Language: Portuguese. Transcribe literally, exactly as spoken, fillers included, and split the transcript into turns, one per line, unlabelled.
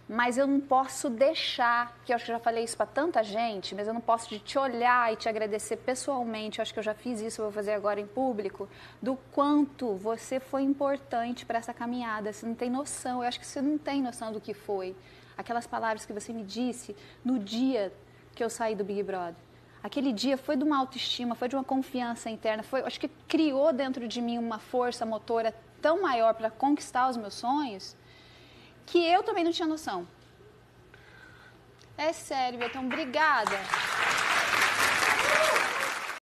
mas eu não posso deixar, que eu acho que eu já falei isso para tanta gente, mas eu não posso de te olhar e te agradecer pessoalmente, eu acho que eu já fiz isso, eu vou fazer agora em público, do quanto você foi importante para essa caminhada. Você não tem noção, eu acho que você não tem noção do que foi. Aquelas palavras que você me disse no dia que eu saí do Big Brother. Aquele dia foi de uma autoestima, foi de uma confiança interna, foi, acho que criou dentro de mim uma força motora tão maior para conquistar os meus sonhos, que eu também não tinha noção. É sério, Betão, obrigada.